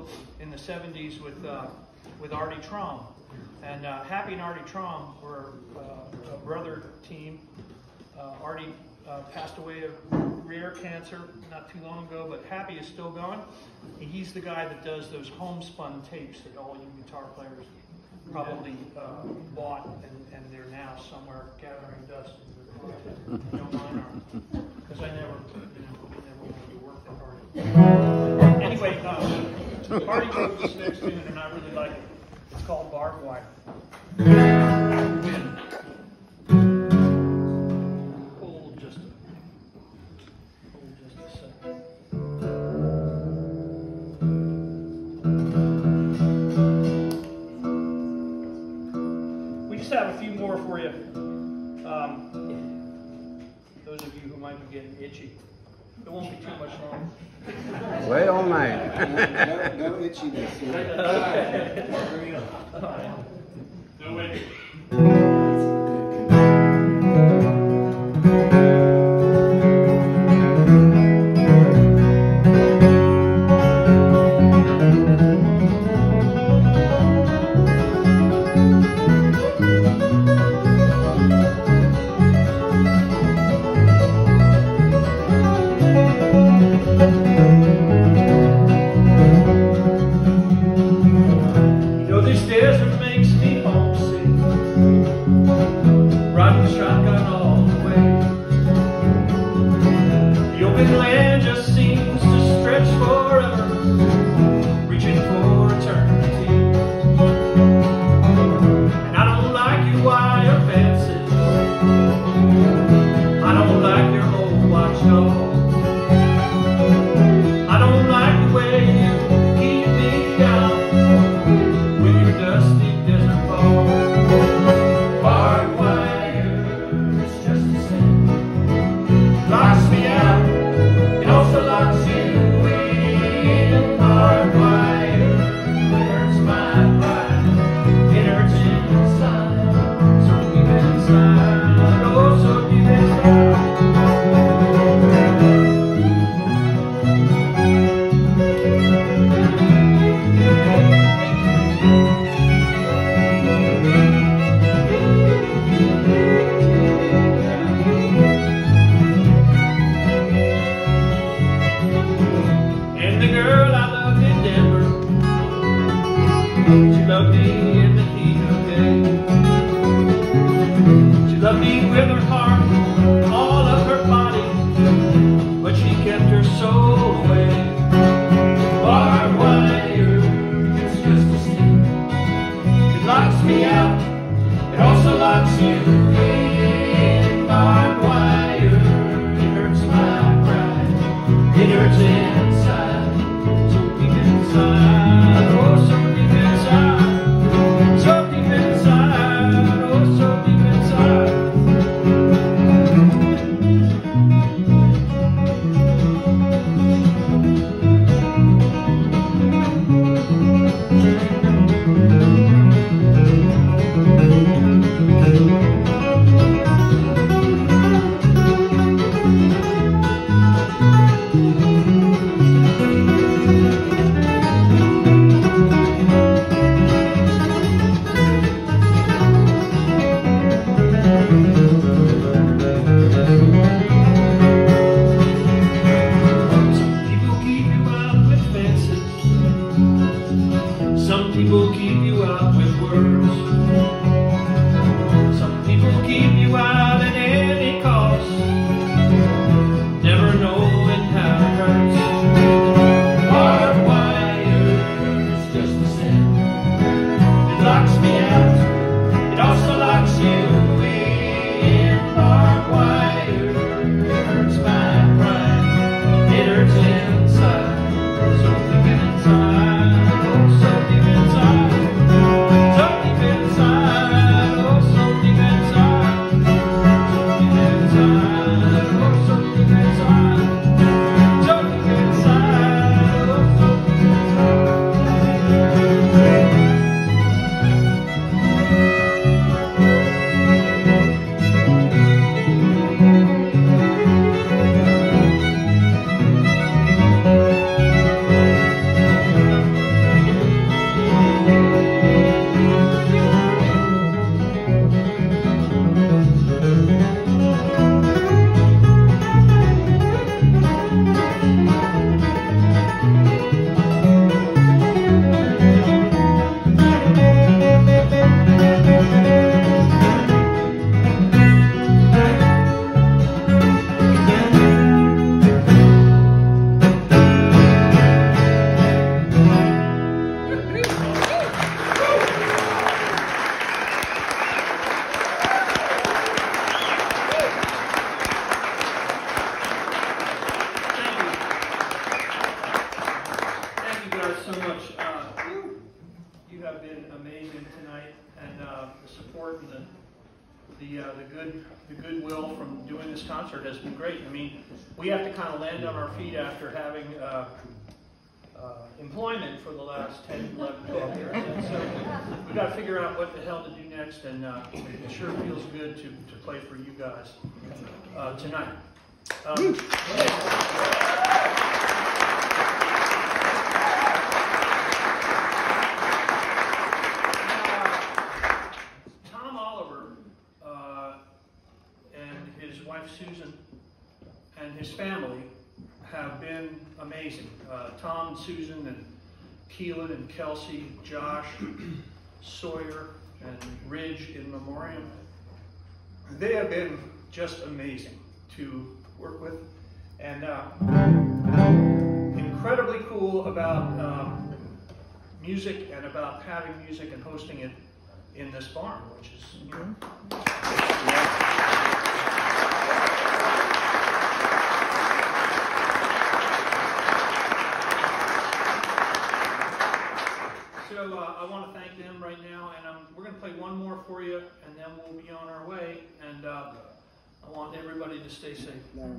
duo in the 70s with Artie Traum. And Happy and Artie Traum were a brother team. Artie passed away of rare cancer not too long ago, but Happy is still going. And he's the guy that does those homespun tapes that all you guitar players probably bought, and they're now somewhere gathering dust. Don't mind them, because I never wanted to work that hard. Anyway, Artie wrote this next tune, and I really like it. It's called Barbed Wire. Hold just a second. We just have a few more for you. Those of you who might be getting itchy. It won't be too much longer. Way all night. No itchiness. Do it. This desert makes me homesick, riding the shotgun all the way. The open land just seems to stretch forever, reaching for eternity. And I don't like your wire fences, I don't like your old watchdog, I don't like the way you keep me down with your dusty desert ball. Barbed wire is just the same. Locks me out, it also locks you in. Barbed wire, it hurts my pride, it hurts inside, so deep inside, oh so deep inside. doing this concert has been great. I mean, we have to kind of land on our feet after having employment for the last 10, 11, 12 years. And so we've got to figure out what the hell to do next, and it sure feels good to play for you guys tonight. Tom Oliver and his wife Susan and his family have been amazing. Tom and Susan and Keelan and Kelsey, Josh, Sawyer, and Ridge in memoriam. They have been just amazing to work with, and incredibly cool about music and about having music and hosting it in this barn, which is new. So I want to thank them right now, and we're going to play one more for you, and then we'll be on our way. And I want everybody to stay safe. Larry.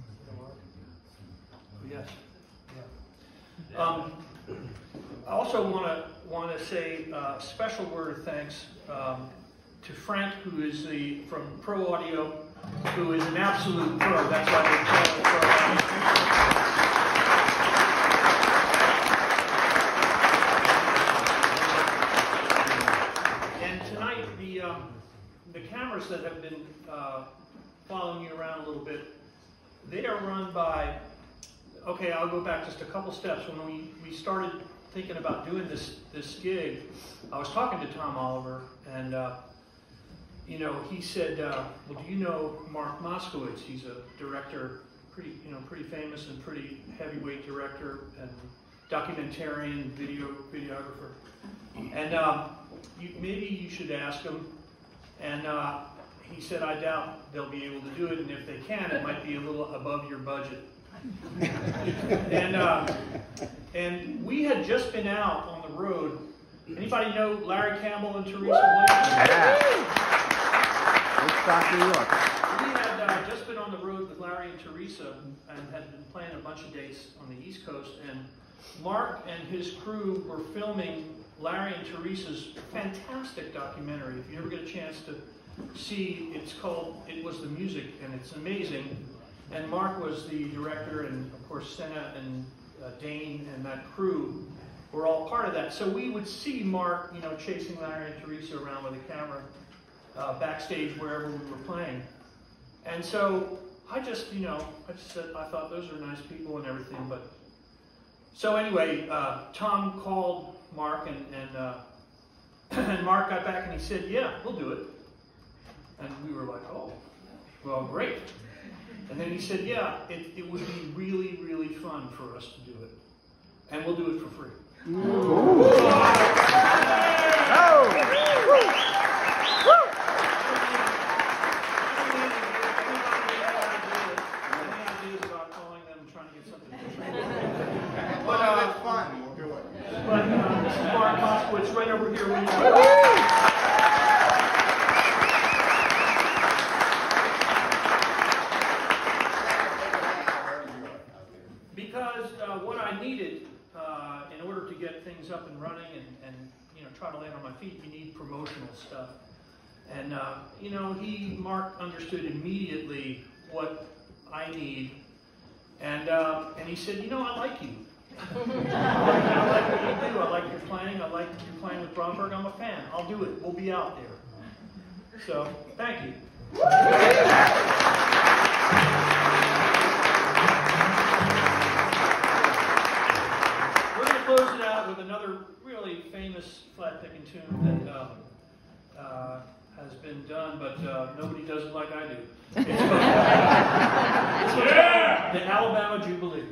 Yes. Yeah. I also want to say a special word of thanks to Frank, who is from Pro Audio, who is an absolute pro. That's why they call it Pro. The cameras that have been following you around a little bit, they are run by, okay, I'll go back just a couple steps. When we started thinking about doing this gig, I was talking to Tom Oliver, and you know, he said, well, do you know Mark Moskowitz? He's a director, pretty famous and pretty heavyweight director and documentarian, videographer. And maybe you should ask him. And he said, I doubt they'll be able to do it, and if they can, it might be a little above your budget. And we had just been out on the road. Anybody know Larry Campbell and Teresa Williams? Yeah. Woodstock, New York. We had just been on the road with Larry and Teresa and had been playing a bunch of dates on the East Coast. And Mark and his crew were filming Larry and Teresa's fantastic documentary. If you ever get a chance to see, it's called It Was the Music, and it's amazing. And Mark was the director, and of course Senna and Dane and that crew were all part of that. So we would see Mark, chasing Larry and Teresa around with a camera backstage wherever we were playing. And so I just said, I thought those are nice people and everything. But so anyway, Tom called Mark, and Mark got back and he said, yeah, we'll do it. And we were like, oh, well, great. And then he said, yeah, it would be really, really fun for us to do it. And we'll do it for free. This is Mark Moskowitz right over here. Because what I needed in order to get things up and running and try to land on my feet, you need promotional stuff. And Mark understood immediately what I need, and he said, I like you. I like what you do. I like your playing. I like you playing with Bromberg. I'm a fan. I'll do it. We'll be out there. So, thank you. We're going to close it out with another really famous flat picking tune that has been done, but nobody does it like I do. It's called the Alabama Jubilee.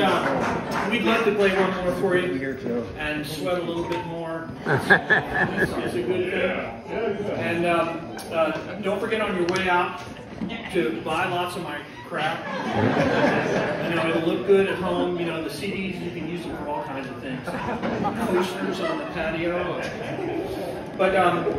we'd love to play one more for you Here, Joe. and sweat a little bit more. It's a good thing. And don't forget on your way out to buy lots of my crap. You know, it'll look good at home. You know, the CDs, you can use them for all kinds of things. Posters on the patio. But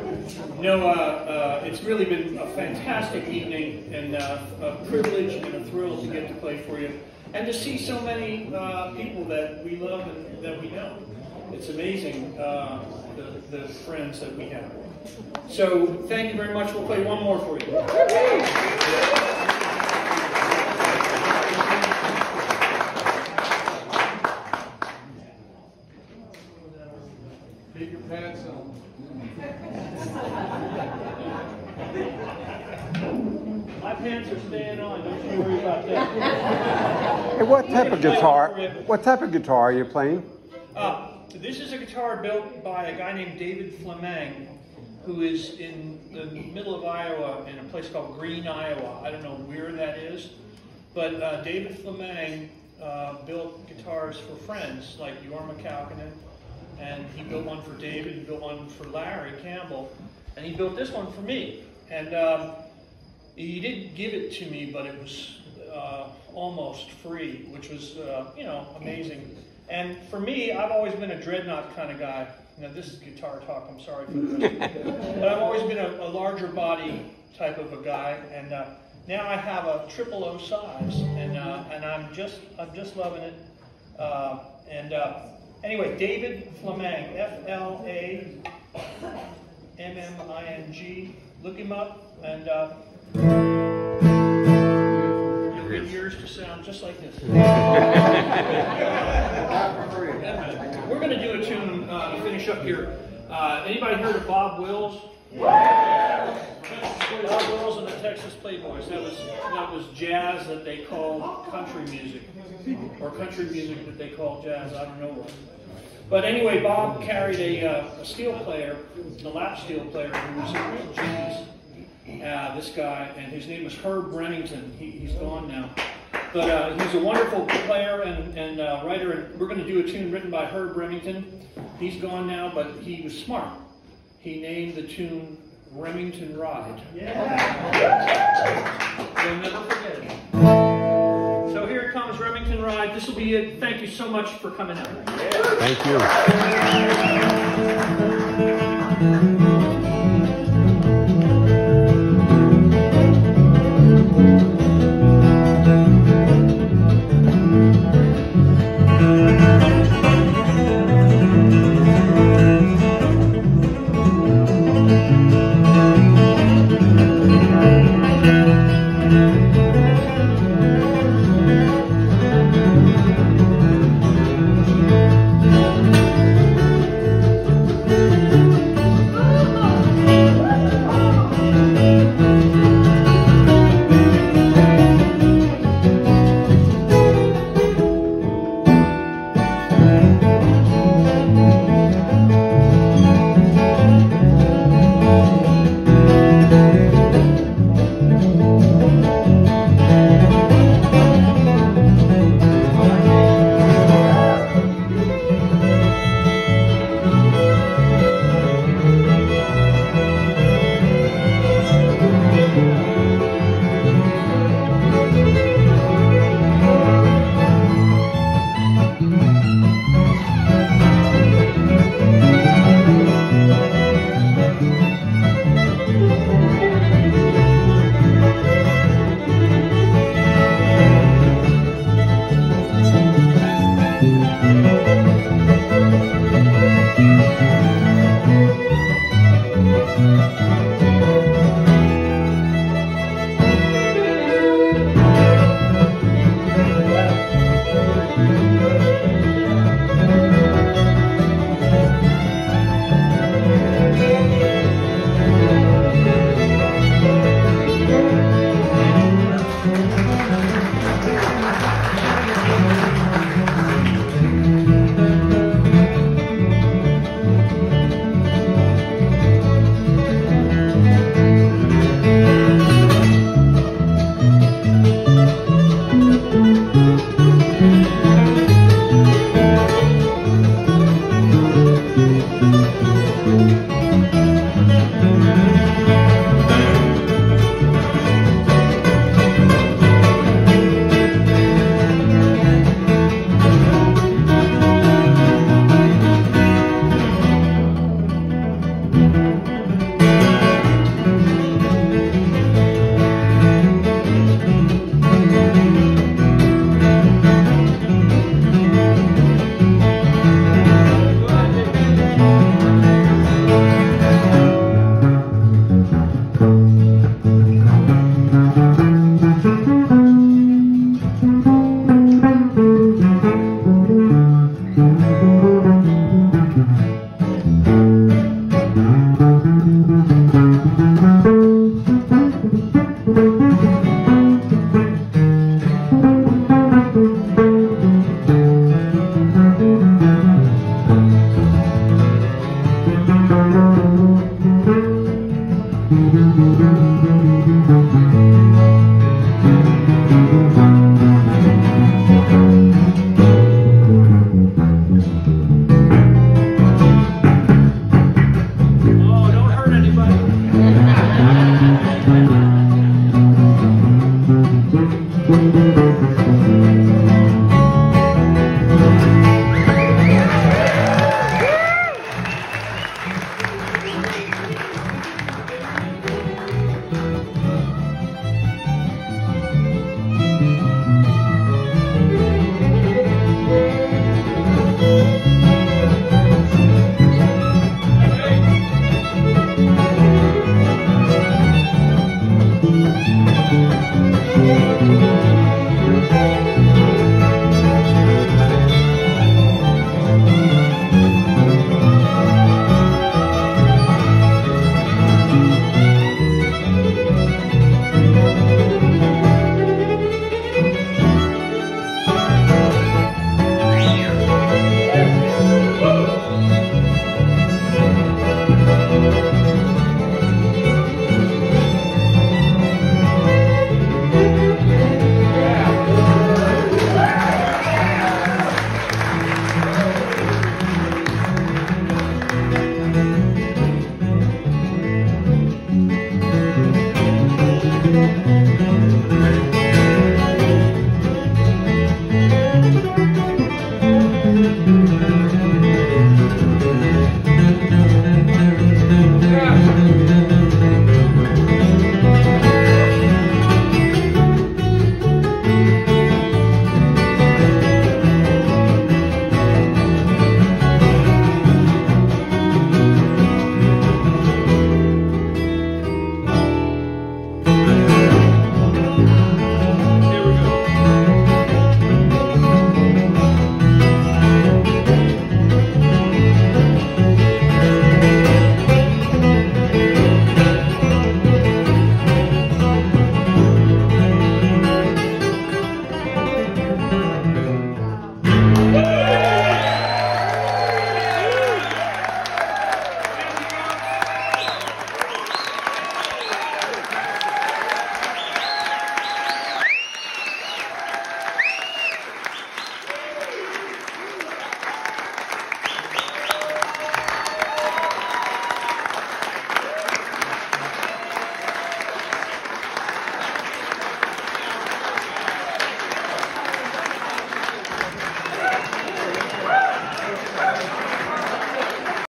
it's really been a fantastic evening and a privilege and a thrill to get to play for you. And to see so many people that we love and that we know. It's amazing, the friends that we have. So thank you very much. We'll play one more for you. Keep your pants on. My pants are staying on. Don't you worry about that. Hey, what type of guitar are you playing? This is a guitar built by a guy named David Fleming, who is in the middle of Iowa in a place called Green, Iowa. I don't know where that is, but David Fleming built guitars for friends like Jorma Kaukonen, and he built one for David, he built one for Larry Campbell, and he built this one for me. And he didn't give it to me, but it was almost free, which was, you know, amazing. And for me, I've always been a dreadnought kind of guy. Now, this is guitar talk, I'm sorry for that. But I've always been a larger body type of a guy. And now I have a 000 size, and I'm just loving it. Anyway, David Fleming, Flaming. Look him up, and you'll get yours to sound just like this. We're going to do a tune to finish up here. Anybody heard of Bob Wills? Bob Wills and the Texas Playboys. That was jazz that they called country music, or country music that they called jazz. I don't know what. But anyway, Bob carried a steel player, a lap steel player, who was a real genius. This guy, and his name was Herb Remington. He's gone now. But he's a wonderful player and writer, and we're going to do a tune written by Herb Remington. He's gone now, but he was smart. He named the tune Remington Ride. Yeah. You'll never forget it. So here it comes, Remington Ride. This will be it. Thank you so much for coming out. Thank you.